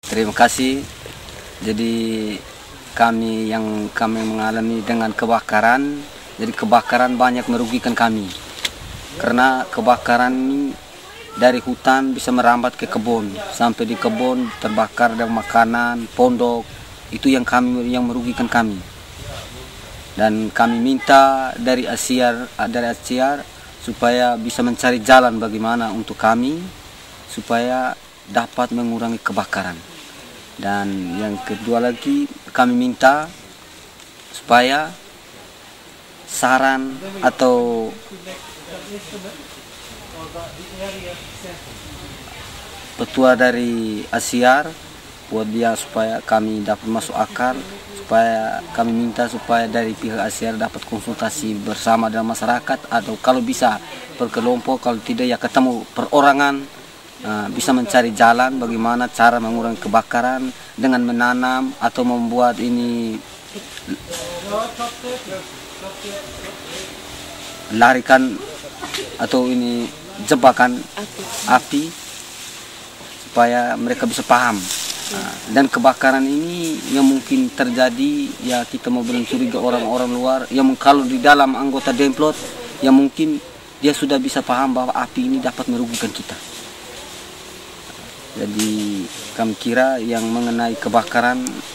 Terima kasih. Jadi kami mengalami dengan kebakaran. Jadi kebakaran banyak merugikan kami. Karena kebakaran ini dari hutan bisa merambat ke kebun, sampai di kebun terbakar dan makanan, pondok. Itu yang merugikan kami. Dan kami minta dari Asyar supaya bisa mencari jalan bagaimana untuk kami supaya dapat mengurangi kebakaran. Dan yang kedua lagi kami minta supaya saran atau petua dari Asyar buat dia supaya kami dapat masuk akal, supaya kami minta supaya dari pihak Asyar dapat konsultasi bersama dengan masyarakat, atau kalau bisa berkelompok, kalau tidak ya ketemu perorangan, bisa mencari jalan bagaimana cara mengurangi kebakaran dengan menanam atau membuat ini larikan atau ini jebakan api supaya mereka bisa paham. Dan kebakaran ini yang mungkin terjadi ya kita mau bilang curiga orang-orang luar yang kalau di dalam anggota Demplot yang mungkin dia sudah bisa paham bahwa api ini dapat merugikan kita. Jadi kami kira yang mengenai kebakaran